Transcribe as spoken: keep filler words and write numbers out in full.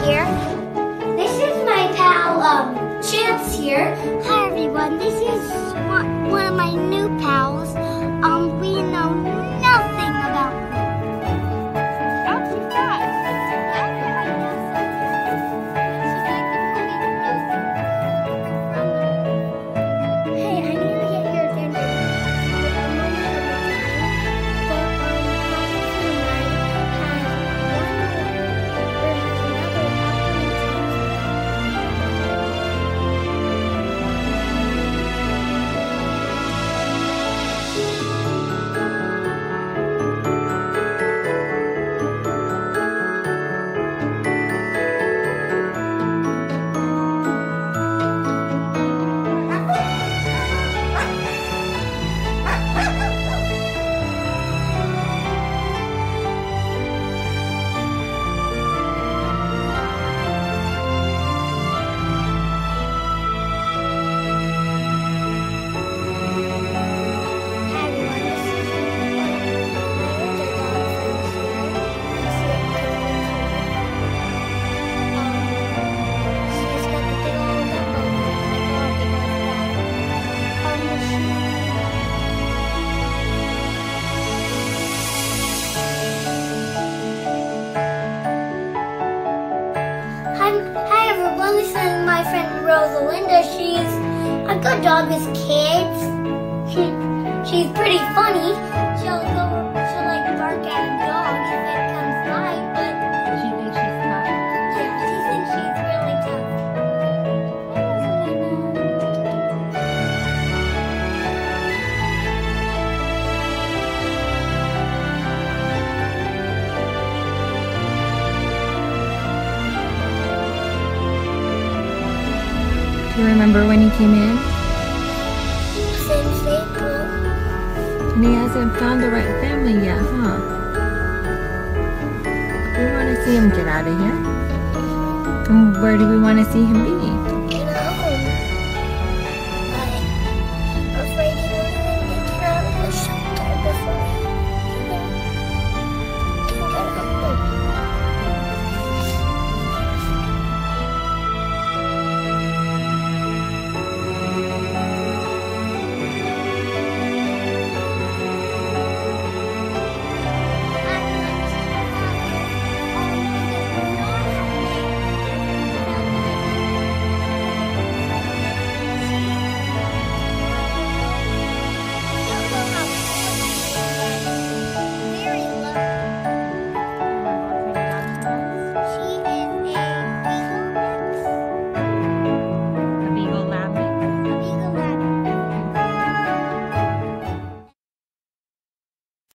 here. This is my pal, um, Chance here. Hi everyone, this is one, one of my new pals. Um, we know nothing about her. Oh, she's not. Hey, I need to get your attention. I'm running out of time, but um, Pastor tonight has one more, or has another upcoming Hi everyone, this is my friend Rosalinda. She's a good dog with kids. She, she's pretty funny. She'll go, she'll like bark at a dog if it comes by, but She thinks she's tough. yeah, she thinks she's really tough. Do you remember when he came in? Since April. And he hasn't found the right family yet, huh? We want to see him get out of here. And where do we want to see him be?